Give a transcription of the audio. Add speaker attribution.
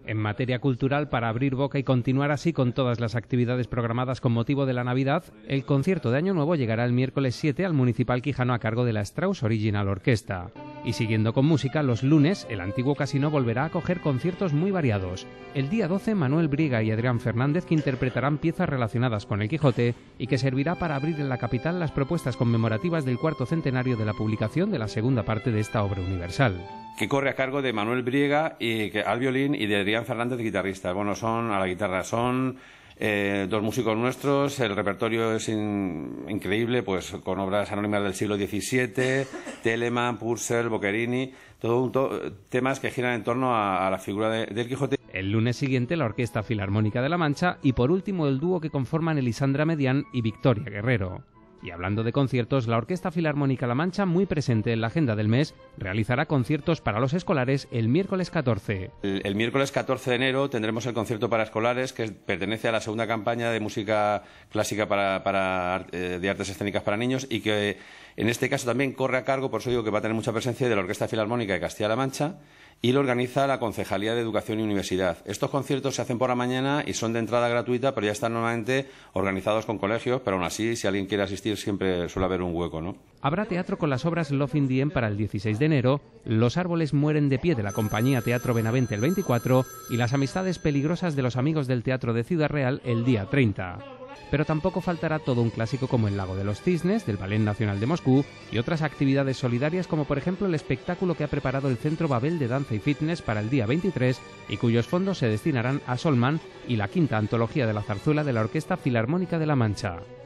Speaker 1: En materia cultural, para abrir boca y continuar así con todas las actividades programadas con motivo de la Navidad, el concierto de Año Nuevo llegará el miércoles 7 al Municipal Quijano a cargo de la Strauss Original Orquesta. Y siguiendo con música, los lunes el antiguo casino volverá a acoger conciertos muy variados. El día 12, Manuel Briega y Adrián Fernández, que interpretarán piezas relacionadas con el Quijote y que servirá para abrir en la capital las propuestas conmemorativas del cuarto centenario de la publicación de la segunda parte de esta obra universal.
Speaker 2: Que corre a cargo de Manuel Briega al violín y de Adrián Fernández, guitarrista. Bueno, son a la guitarra, son dos músicos nuestros. El repertorio es increíble, pues con obras anónimas del siglo XVII, Telemann, Purcell, Boccherini, temas que giran en torno a la figura del Quijote.
Speaker 1: El lunes siguiente la Orquesta Filarmónica de la Mancha y por último el dúo que conforman Elisandra Medián y Victoria Guerrero. Y hablando de conciertos, la Orquesta Filarmónica La Mancha, muy presente en la agenda del mes, realizará conciertos para los escolares el miércoles 14.
Speaker 2: El miércoles 14 de enero tendremos el concierto para escolares, que pertenece a la segunda campaña de música clásica de artes escénicas para niños y que en este caso también corre a cargo, por eso digo que va a tener mucha presencia, de la Orquesta Filarmónica de Castilla-La Mancha, y lo organiza la Concejalía de Educación y Universidad. Estos conciertos se hacen por la mañana y son de entrada gratuita, pero ya están normalmente organizados con colegios, pero aún así, si alguien quiere asistir, siempre suele haber un hueco, ¿no?
Speaker 1: Habrá teatro con las obras Love in the End para el 16 de enero, Los árboles mueren de pie de la compañía Teatro Benavente el 24 y Las amistades peligrosas de los amigos del Teatro de Ciudad Real el día 30. Pero tampoco faltará todo un clásico como El lago de los cisnes, del Ballet Nacional de Moscú, y otras actividades solidarias como por ejemplo el espectáculo que ha preparado el Centro Babel de Danza y Fitness para el día 23 y cuyos fondos se destinarán a Solman y la quinta antología de la zarzuela de la Orquesta Filarmónica de La Mancha.